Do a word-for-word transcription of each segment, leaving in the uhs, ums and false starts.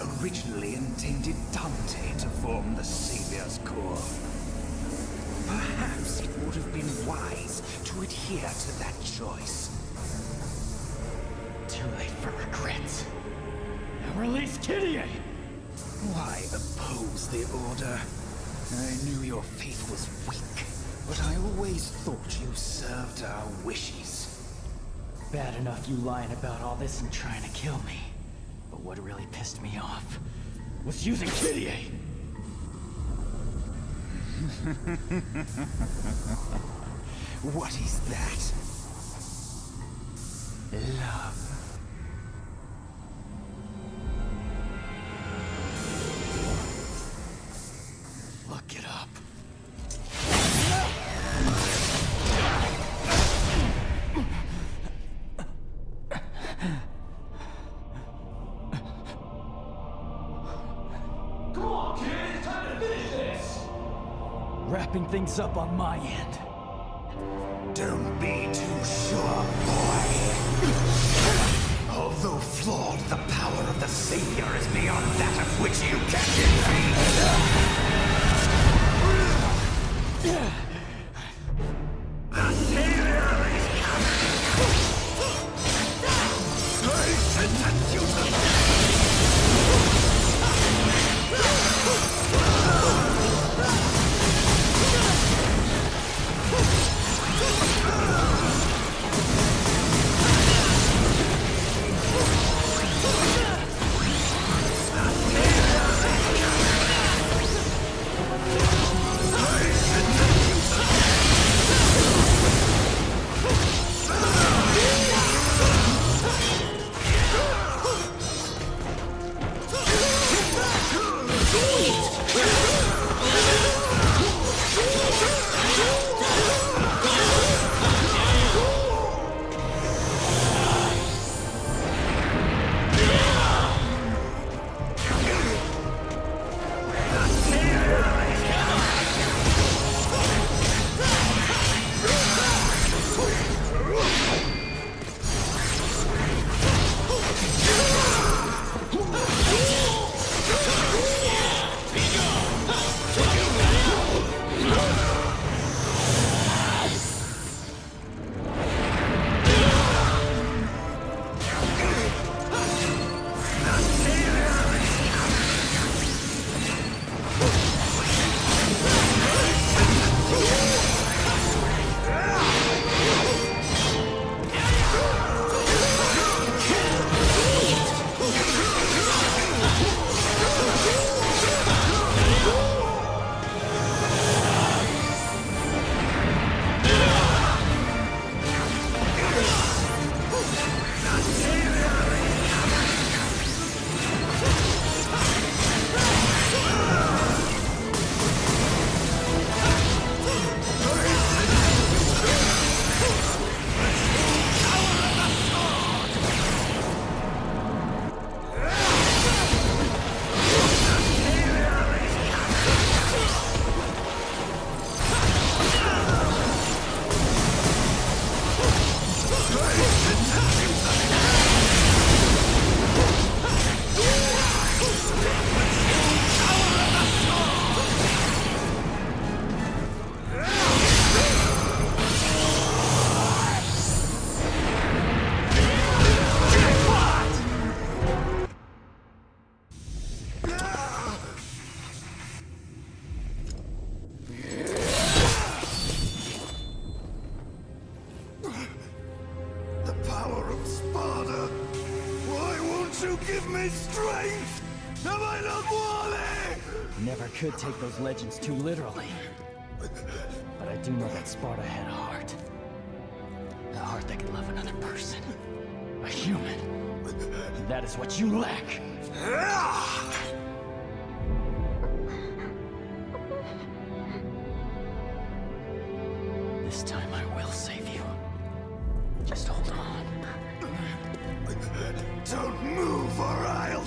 originally intended Dante to form the Savior's core. Perhaps it would have been wise to adhere to that choice. Too late for regrets. Now release Kyrie! Why oppose the Order? I knew your faith was weak, but I always thought you served our wishes. Bad enough you lying about all this and trying to kill me. But what really pissed me off was using Kyrie! What is that? Love. Look it up. Come on, kid! It's time to finish this! Wrapping things up on my end. Don't be too sure, boy. Although flawed, the power of the Savior is beyond that of which you can defeat. The Savior is coming! I sentence you to death! Never could take those legends too literally. But I do know that Sparta had a heart. A heart that could love another person. A human. And that is what you lack. This time I will save you. Just hold on. Don't move or I'll...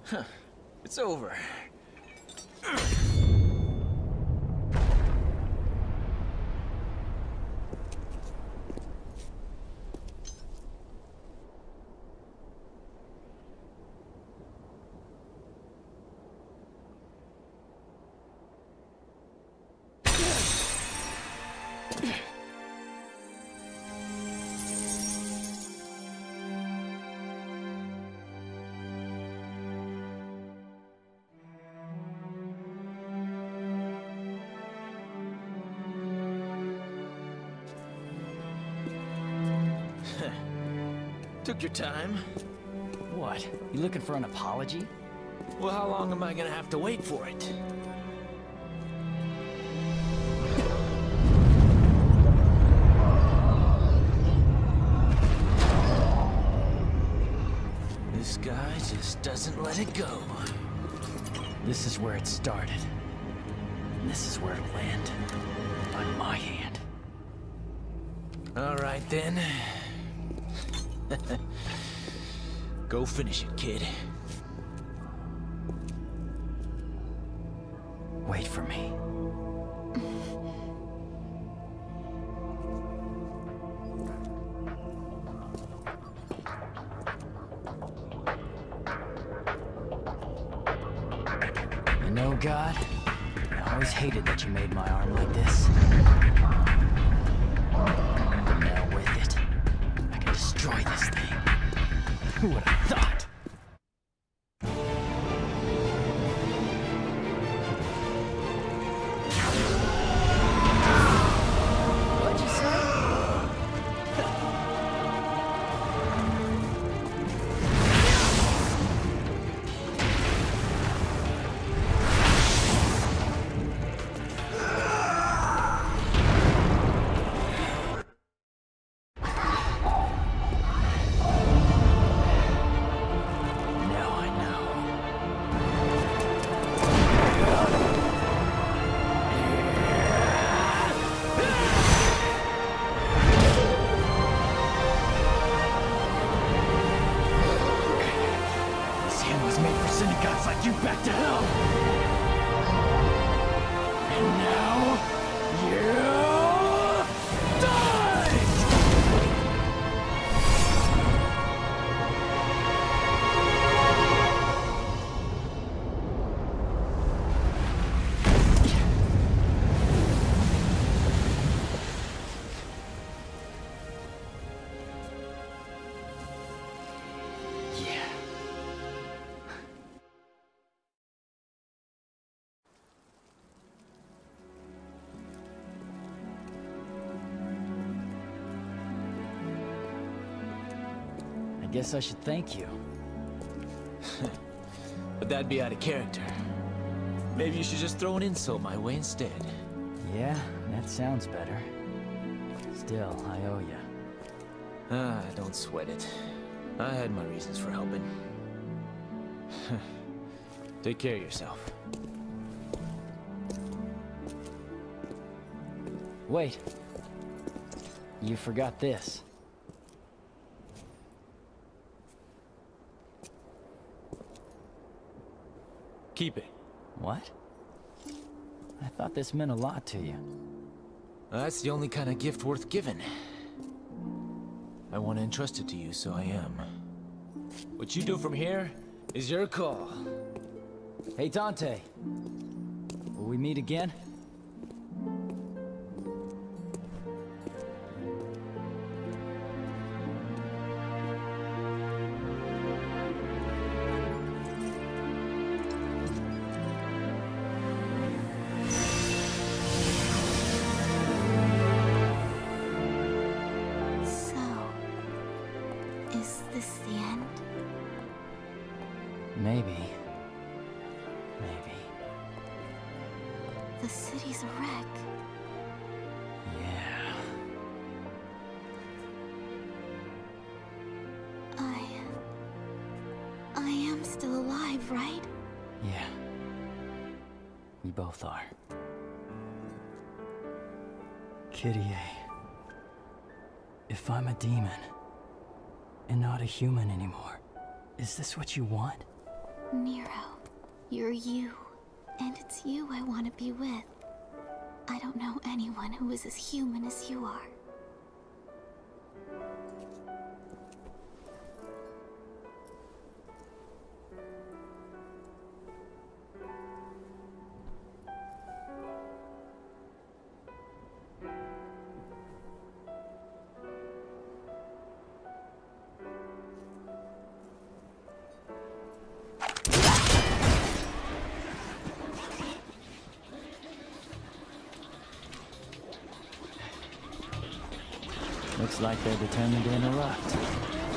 Huh. It's over. Took your time. What? You looking for an apology? Well, how long am I gonna have to wait for it? This guy just doesn't let it go. This is where it started. And this is where it'll land. On my hand. All right, then. Go finish it, kid. Wait for me. You know, God, I always hated that you made my arm like this. But now with it, I can destroy this thing. Who would have thought? What'd you say? You back to hell! And now, you die! Yeah. I guess I should thank you. But that'd be out of character. Maybe you should just throw an insult my way instead. Yeah, that sounds better. Still, I owe you. Ah, don't sweat it. I had my reasons for helping. Take care of yourself. Wait. You forgot this. Keep it. What? I thought this meant a lot to you. That's the only kind of gift worth giving. I want to entrust it to you, so I am. What you do from here is your call. Hey, Dante. Will we meet again? Maybe. Maybe. The city's a wreck. Yeah. I... I am still alive, right? Yeah. We both are. Kyrie. If I'm a demon, and not a human anymore, is this what you want? Nero. You're you, and it's you I want to be with. I don't know anyone who is as human as you are. Looks like they're determined to interrupt.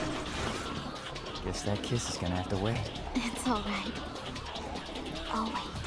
Guess that kiss is gonna have to wait. It's all right. I'll wait.